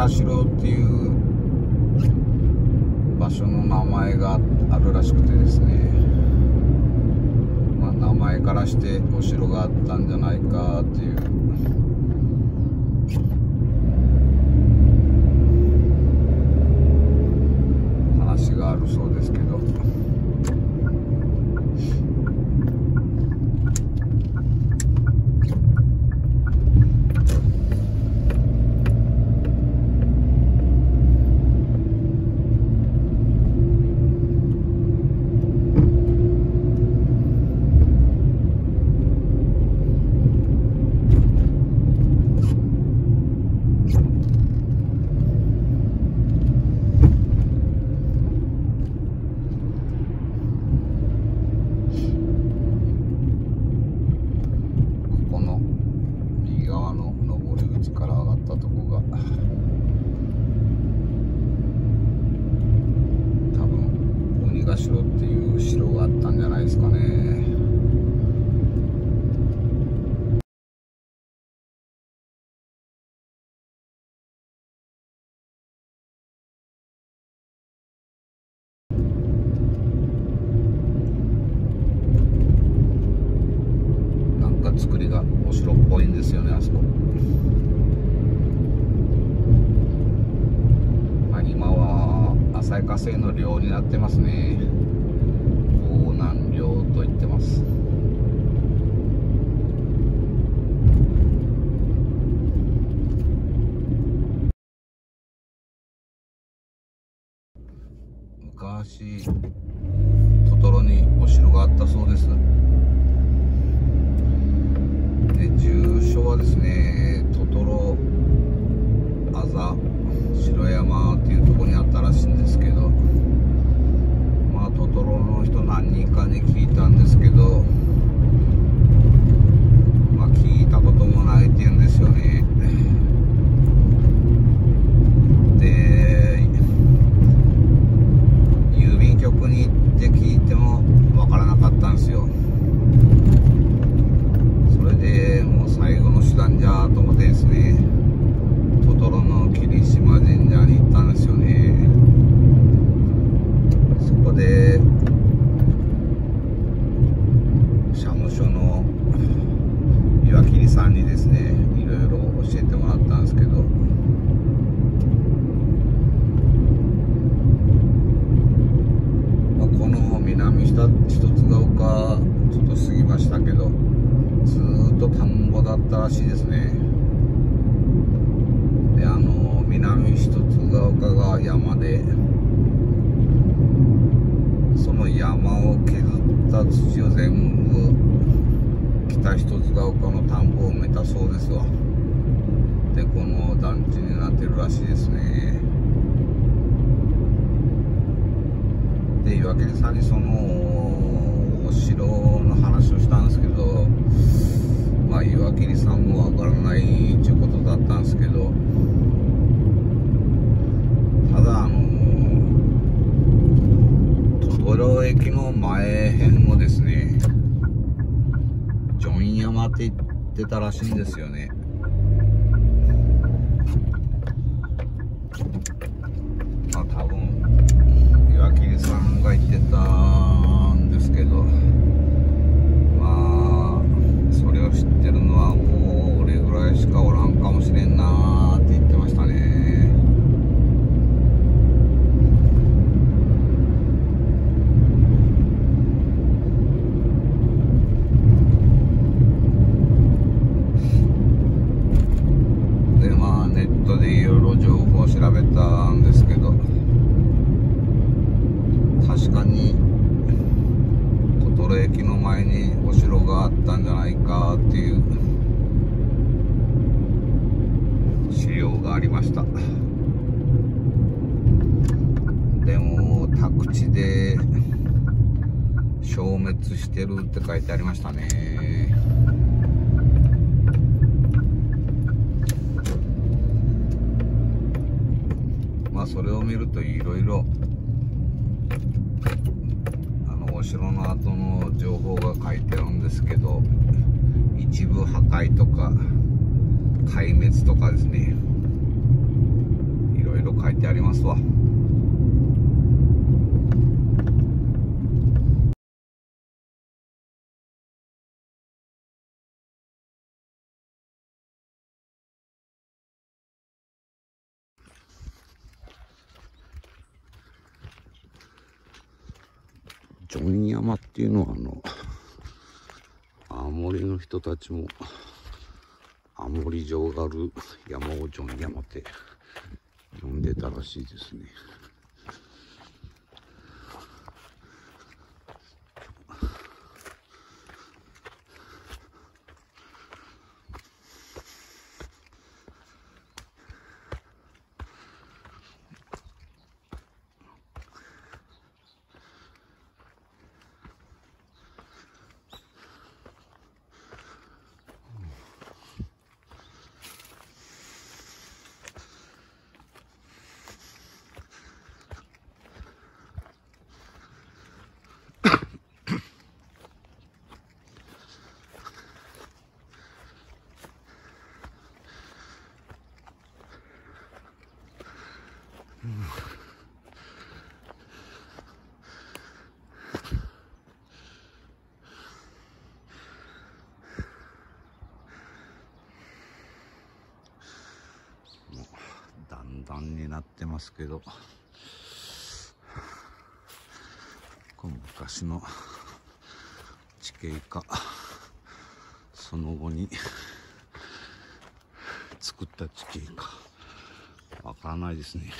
ヶ城っていう場所の名前があるらしくてですね、まあ、名前からしてお城があったんじゃないかっていう話があるそうですけど、から上がったとこが多分鬼ヶ城っていう城があったんじゃないですかね。なんか作りがお城っぽいんですよね、あそこ。今は浅香製の寮になってますね。大南寮と言ってます。昔トトロにお城があったそうです。で、住所はですね、トトロあざ城山っていうところにあったらしいんですけど、まあトトロの人何人かに聞いたんですけど、まあ聞いたこともないって言うんですよね。で、郵便局に行って聞いてもわからなかったんですよ。それでもう最後の手段じゃと思ってですね、トトロの霧島神社に行ったんですよね。そこで社務所の岩切さんにですね、いろいろ教えてもらったんですけど、まあ、この南一つが丘ちょっと過ぎましたけど、ずーっと田んぼだったらしいですね。で、南一つが丘が山で、その山を削った土を全部北一つが丘の田んぼを埋めたそうですわ。で、この団地になってるらしいですね。で、岩切さんにそのお城の話をしたんですけど、まあ岩切さんもわからないっていうことだったんですけど、ただトトロ駅の前辺もですね、ジョン山って言ってたらしいんですよね。まあ多分岩切さんが言ってたんですけど、まあそれを知ってるのはもう俺ぐらいしかおらんかもしれんなーって言ってましたね。で、まあネットでいろいろ情報を調べたんですけど、確かにトトロ駅の前にお城があったんじゃないかっていう資料がありました。でも宅地で消滅してるって書いてありましたね。まあそれを見るといろいろお城の後の情報が書いてあるんですけど、一部破壊とか壊滅とかですね、 いろ書いてありますわ。ジョン山っていうのは青森の人たちも青森城がある山をジョン山って呼んでたらしいですね。段々になってますけど、これ昔の地形かその後に作った地形かわからないですね。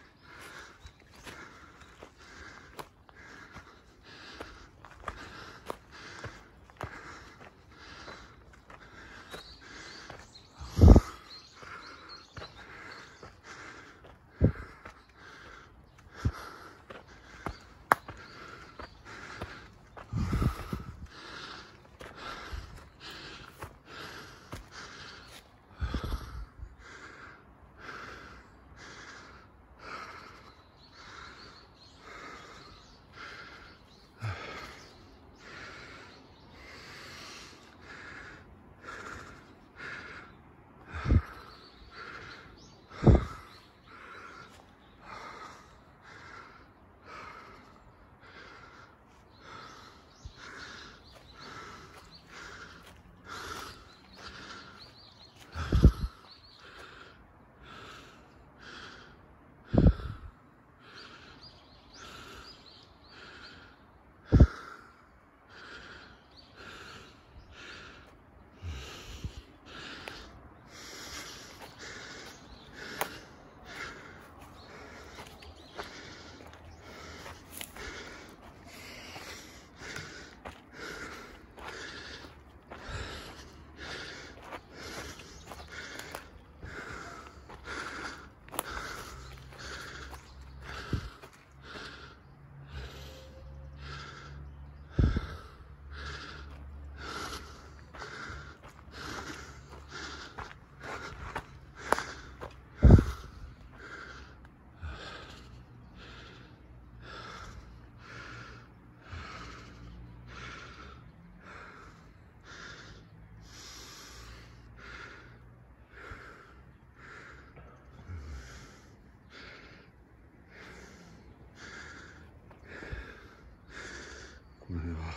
これは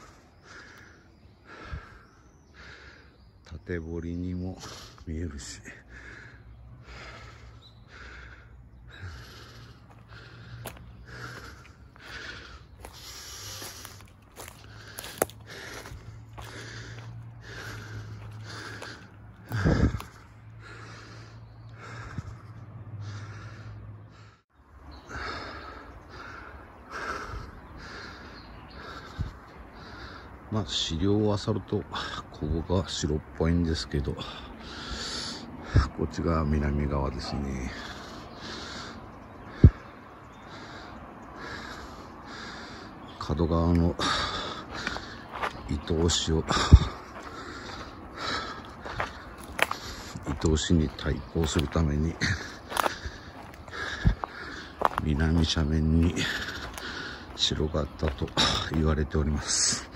縦堀にも見えるし、まあ資料を漁るとここが白っぽいんですけど、こっちが南側ですね。角側の伊東市に対抗するために南斜面に城があったと言われております。